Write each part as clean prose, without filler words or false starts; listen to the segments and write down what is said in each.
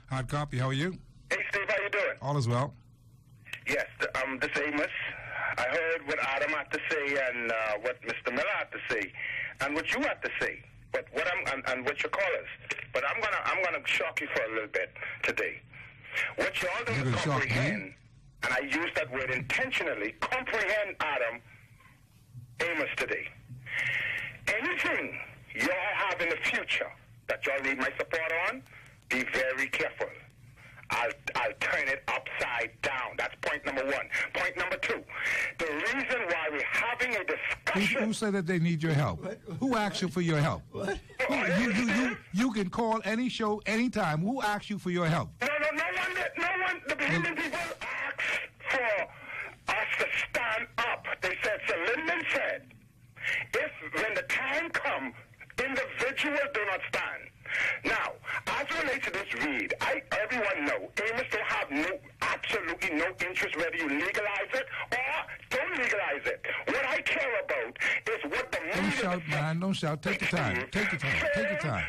Hard copy. How are you? Hey, Steve, how you doing? All is well. Yes, this is Amos. I heard what Adam had to say and what Mr. Miller had to say, and what you had to say, but and what your callers. But I'm gonna shock you for a little bit today. What y'all don't comprehend, and I use that word intentionally, comprehend, Adam, Amos today. Anything y'all have in the future that y'all need my support on, be very careful. I'll turn it upside down. That's point number one. Point number two, the reason why we're having a discussion... Who said that they need your help? What? Who asked you for your help? What? You can call any show anytime. Who asked you for your help? No one. The Bahamian people asked for us to stand up. They said, Sir Lyndon said, when the time comes, individuals do not stand. Now, as it relates to this read, everyone know Amos don't have absolutely no interest whether you legalize it or don't legalize it. What I care about is what the media... Don't shout, man. Don't shout. Take your time. Take your time. Take your time.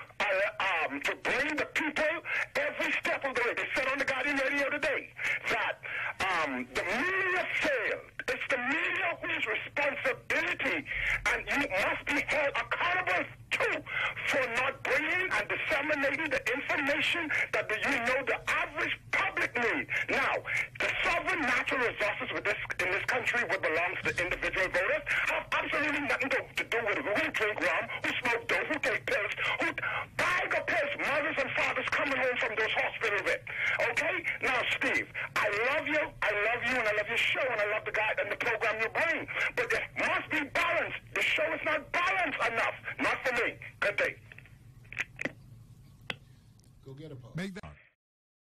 To bring the people every step of the way. They said on the Guardian radio today that the media failed. It's the media whose responsibility, and you must be held accountable too for not bringing and disseminating the information that the average public need. Now, the sovereign natural resources in this country, what belongs to individual voters, have absolutely nothing to do with who drink rum, who smoke dope, who take pills, who buy the pills, mothers and fathers coming home from those hospitals with. Okay? Now, Steve, I love you, and I love your show, and I love the guy and the program you bring. But there must be balance. The show is not balanced enough. Not for me. Good day. Go get a pause. Make that.